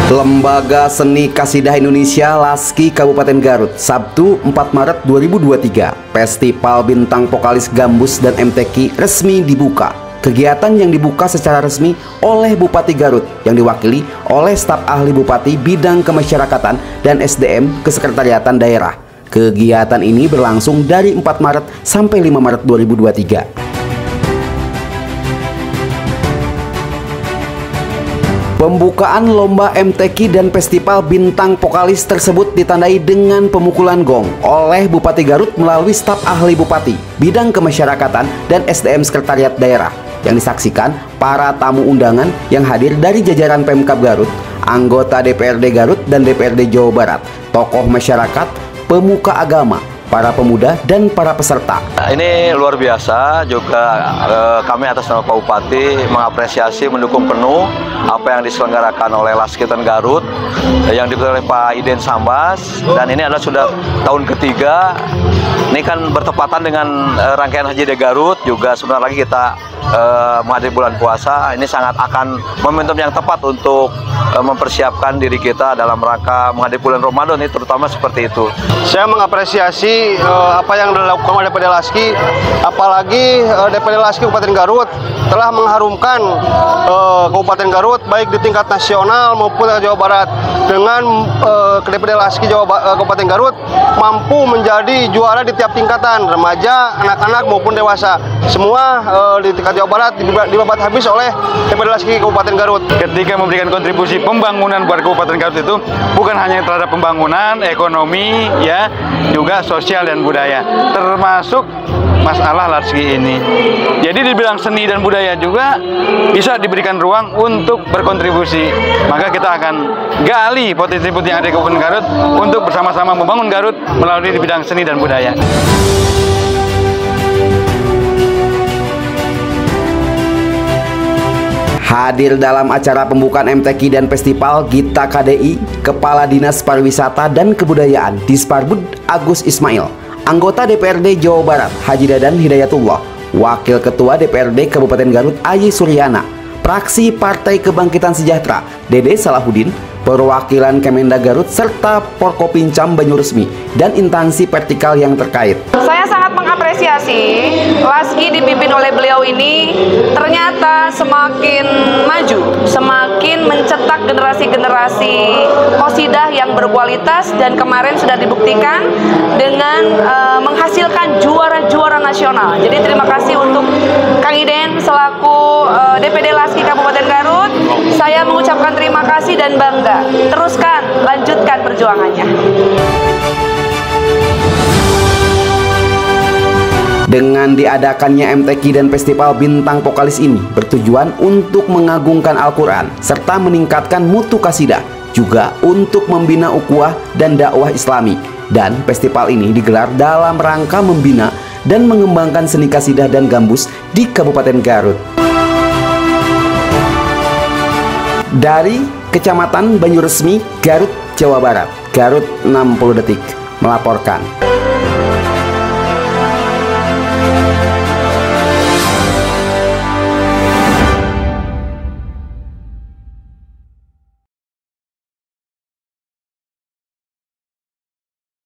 Lembaga Seni Qasidah Indonesia Laski Kabupaten Garut, Sabtu 4 Maret 2023, Festival Bintang Vokalis Gambus dan MTQ resmi dibuka. Kegiatan yang dibuka secara resmi oleh Bupati Garut yang diwakili oleh staf ahli Bupati bidang kemasyarakatan dan SDM Kesekretariatan Daerah. Kegiatan ini berlangsung dari 4 Maret sampai 5 Maret 2023. Pembukaan lomba MTQ dan Festival Bintang Vokalis tersebut ditandai dengan pemukulan gong oleh Bupati Garut melalui staf ahli Bupati, bidang kemasyarakatan dan SDM Sekretariat Daerah, yang disaksikan para tamu undangan yang hadir dari jajaran Pemkab Garut, anggota DPRD Garut dan DPRD Jawa Barat, tokoh masyarakat, pemuka agama, para pemuda dan para peserta. Ini luar biasa juga, kami atas nama Pak Bupati mengapresiasi, mendukung penuh apa yang diselenggarakan oleh Laskitan Garut yang diketuai oleh Pak Iden Sambas, dan ini adalah sudah tahun ketiga. Ini kan bertepatan dengan rangkaian Haji di Garut, juga sebentar lagi kita menghadapi bulan puasa. Ini sangat akan momentum yang tepat untuk mempersiapkan diri kita dalam rangka menghadapi bulan Ramadan, ini terutama seperti itu. Saya mengapresiasi apa yang dilakukan oleh DPD Laski, apalagi DPD Laski Kabupaten Garut telah mengharumkan Kabupaten Garut baik di tingkat nasional maupun Jawa Barat. Dengan DPD Laski Kabupaten Garut mampu menjadi juara di tiap tingkatan, remaja, anak-anak maupun dewasa. Semua di tingkat Jawa Barat dibabat habis oleh DPD Laski Kabupaten Garut. Ketika memberikan kontribusi pembangunan buat Kabupaten Garut itu bukan hanya terhadap pembangunan, ekonomi, ya, juga sosial dan budaya, termasuk masalah Laski ini. Jadi di bidang seni dan budaya juga bisa diberikan ruang untuk berkontribusi. Maka kita akan gali potensi-potensi yang ada di Kabupaten Garut untuk bersama-sama membangun Garut melalui di bidang seni dan budaya. Hadir dalam acara pembukaan MTQ dan Festival Gita KDI, Kepala Dinas Pariwisata dan Kebudayaan Disparbud Agus Ismail, anggota DPRD Jawa Barat Haji Dadan Hidayatullah, Wakil Ketua DPRD Kabupaten Garut Ayi Suryana, Fraksi Partai Kebangkitan Sejahtera Dede Salahuddin, perwakilan Kemendag Garut serta Porkopincam Banyuresmi dan instansi vertikal yang terkait. Saya sangat mengapresiasi Laski dipimpin oleh beliau ini ternyata semakin maju, semakin mencetak generasi-generasi qasidah yang berkualitas, dan kemarin sudah dibuktikan dengan menghasilkan juara-juara nasional. Jadi terima kasih untuk Kang Iden selaku DPD Laski Kabupaten Garut. Saya mengucapkan terima kasih dan bangga. Teruskan, lanjutkan perjuangannya. Dengan diadakannya MTQ dan Festival Bintang Vokalis ini bertujuan untuk mengagungkan Al-Quran serta meningkatkan mutu qasidah, juga untuk membina ukhuwah dan dakwah Islami. Dan festival ini digelar dalam rangka membina dan mengembangkan seni qasidah dan gambus di Kabupaten Garut. Dari Kecamatan Banyuresmi, Garut, Jawa Barat, Garut 60 Detik melaporkan.